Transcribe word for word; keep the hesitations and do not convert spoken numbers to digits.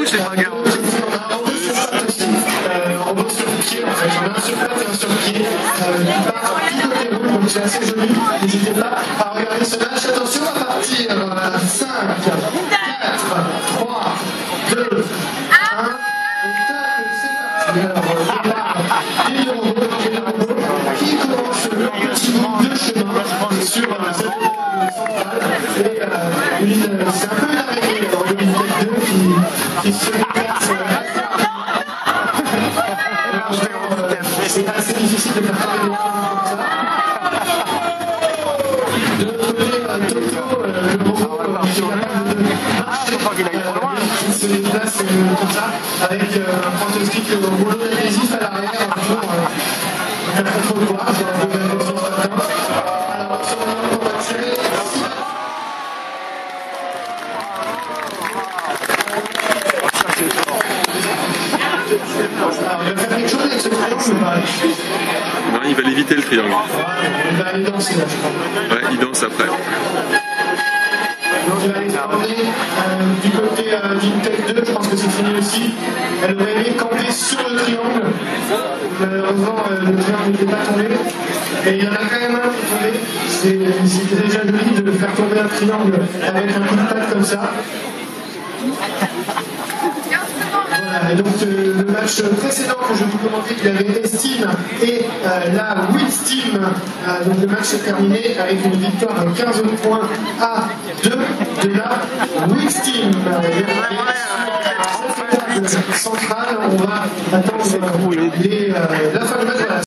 coup, c'est pas garant. On bosse sur pied, en fait. On a un sur plate et un sur pied. Qui part picoter rouge, donc c'est assez joli. N'hésitez pas à regarder ce match. Attention à partir. cinq, quatre, trois, deux, un. Et Eurobot qui commence le petit bout de chemin sur cette centrale. Et euh, c'est un peu une araignée dans le Intech deux qui, qui se déplace. C'est assez difficile de faire parler des choses comme ça. De l'autre côté, Toto, le robot qui est capable de marcher, qui se déplace comme ça, avec un prototype rouleau adhésif à l'arrière, pour faire contrôle droit, sur un peu de ce matin. Alors, sur le moment, on va tirer. Alors, il va faire quelque chose avec ce triangle ou pas? Non, il va l'éviter le triangle. Il va aller danser là, je crois. Ouais, il danse après. Donc il va aller terminer euh, du côté euh, d'Intech deux, je pense que c'est fini aussi. Elle va aller camper sur le triangle. Malheureusement, euh, le triangle n'était pas tombé. Et il y en a quand même un qui est tombé. C'était déjà joli de faire tomber un triangle avec un coup de patte comme ça. Voilà, et donc euh, le match précédent que je vous commentais, il y avait Steam et euh, la Wix Team. Euh, donc le match s'est terminé avec une victoire de quinze points à deux de la Wix Team. Et sur cette table centrale, on va attendre les, euh, la fin du match. Voilà.